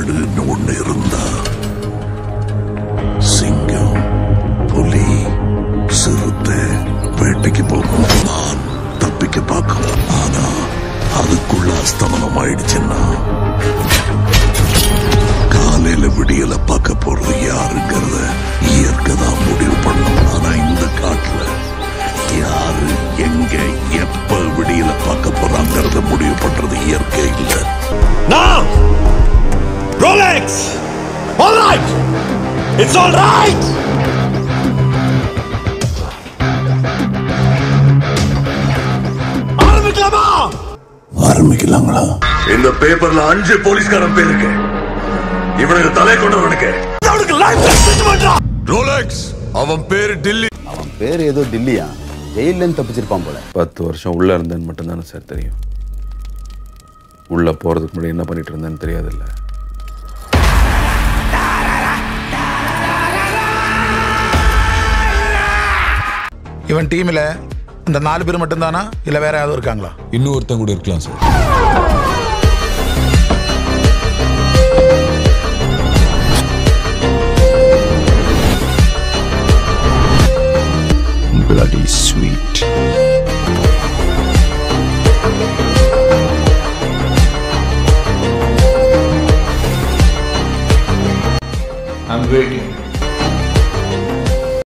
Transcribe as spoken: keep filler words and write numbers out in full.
காடுன்னு ஒண்ணு இருந்தா சிங்கம், புலி, சிறுத்தை வேட்டைக்கு போகும், நான் தப்பிக்க பார்க்கும். ஆனா அதுக்குள்ள அஸ்தமனம் ஆயிடுச்சுன்னா காலையில விடியல பார்க்க போறது யாருங்கிறத இயற்கை தான் முடிவு பண்ணும். ஆனா இந்த காட்டுல யாரு எங்க எப்ப விடியல பார்க்க போறாங்கிறத முடிவு பண்றது இயற்கை இல்ல. Now, Rolex. All right. It's all right. ஆரம்பிக்கலாமா? ஆரம்பிக்கலாங்களா? இந்த பேப்பர்ல அஞ்சு போலீஸ்காரன் பேர் இருக்கு. இவனுக்கு தலை கொண்டவனுக்கு அவனுக்கு லைஃப் செட் பண்றா. ரோலெக்ஸ் அவன் பேரு டில்லி. அவன் பேர் ஏதோ டில்லியா? ஜெயில தப்பிச்சிருப்பான் போல. பத்து வருஷம் உள்ள இருந்தேன்னு மட்டும் தானே சார் தெரியும். உள்ள போறதுக்கு முன்னாடி என்ன பண்ணிட்டு இருந்தேன்னு தெரியாதுல்ல. இவன் டீம்ல இந்த நாலு பேர் மட்டும் தானா இல்ல வேற யாராவது இருக்காங்களா? இன்னும் ஒருத்தன் கூட இருக்கலாம் sir. Bloody sweet. I'm waiting.